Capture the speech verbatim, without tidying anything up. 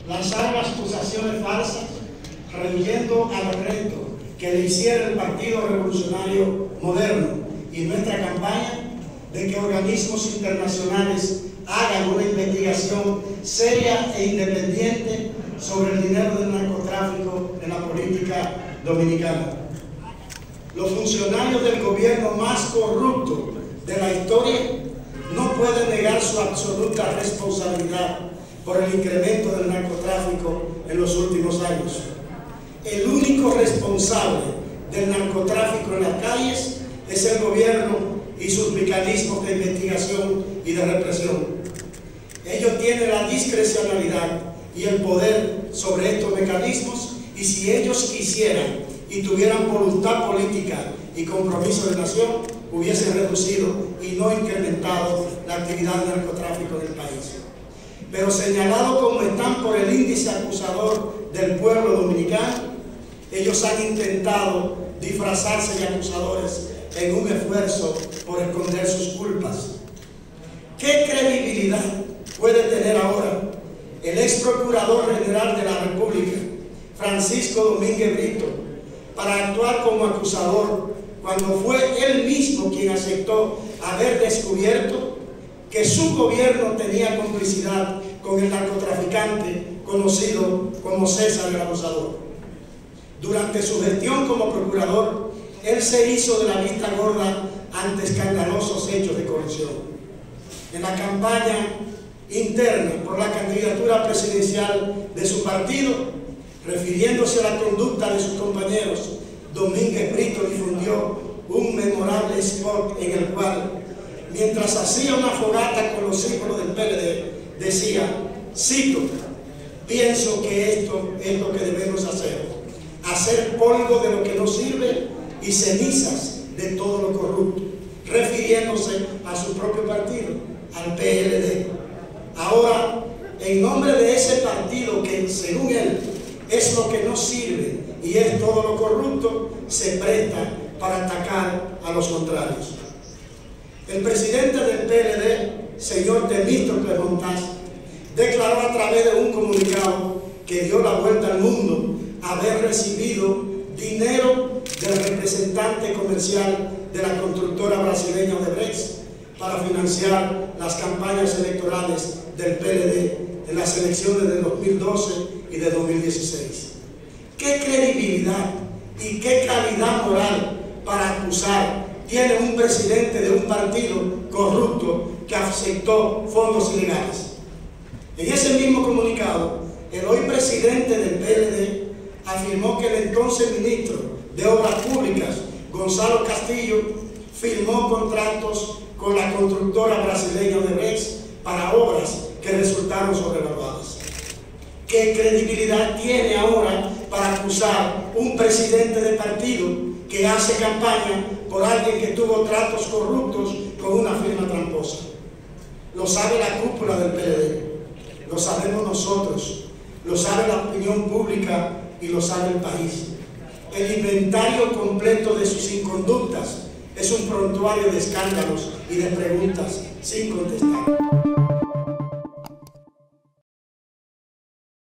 lanzaron acusaciones falsas, reduciendo al reto que le hiciera el Partido Revolucionario Moderno y nuestra campaña de que organismos internacionales hagan una investigación seria e independiente sobre el dinero del narcotráfico en la política dominicana. Los funcionarios del gobierno más corrupto de la historia no pueden negar su absoluta responsabilidad por el incremento del narcotráfico en los últimos años. El único responsable del narcotráfico en las calles es el gobierno y sus mecanismos de investigación y de represión. Ellos tienen la discrecionalidad y el poder sobre estos mecanismos, y si ellos quisieran y tuvieran voluntad política y compromiso de nación, hubiesen reducido y no incrementado la actividad del narcotráfico en el país. Pero señalados como están por el índice acusador del pueblo dominicano, ellos han intentado disfrazarse de acusadores en un esfuerzo por esconder sus culpas. ¿Qué credibilidad puede tener ahora el ex procurador general de la República, Francisco Domínguez Brito, para actuar como acusador cuando fue él mismo quien aceptó haber descubierto que su gobierno tenía complicidad con el narcotraficante conocido como César el Abusador? Durante su gestión como procurador, él se hizo de la vista gorda ante escandalosos hechos de corrupción. En la campaña interna por la candidatura presidencial de su partido, refiriéndose a la conducta de sus compañeros, Domínguez Brito difundió un memorable spot en el cual, mientras hacía una fogata con los símbolos del P L D, decía, cito, pienso que esto es lo que debemos hacer, hacer polvo de lo que no sirve y cenizas de todo lo corrupto, refiriéndose a su propio partido, al P L D. Ahora, en nombre de ese partido que, según él, es lo que no sirve y es todo lo corrupto, se presta para atacar a los contrarios. El presidente del P L D, señor Temístocles Montaz, declaró a través de un comunicado que dio la vuelta al mundo haber recibido dinero del representante comercial de la constructora brasileña Odebrecht para financiar las campañas electorales del P L D en las elecciones de dos mil doce y de dos mil dieciséis. ¿Qué credibilidad y qué calidad moral para acusar tiene un presidente de un partido corrupto que aceptó fondos ilegales? En ese mismo comunicado, el hoy presidente del P L D afirmó que el entonces ministro de Obras Públicas, Gonzalo Castillo, firmó contratos con la constructora brasileña Odebrecht para obras que resultaron sobrevaluadas. ¿Qué credibilidad tiene ahora para acusar un presidente de partido que hace campaña por alguien que tuvo tratos corruptos con una firma tramposa? Lo sabe la cúpula del P L D, lo sabemos nosotros, lo sabe la opinión pública y lo sabe el país. El inventario completo de sus inconductas es un prontuario de escándalos y de preguntas sin contestar.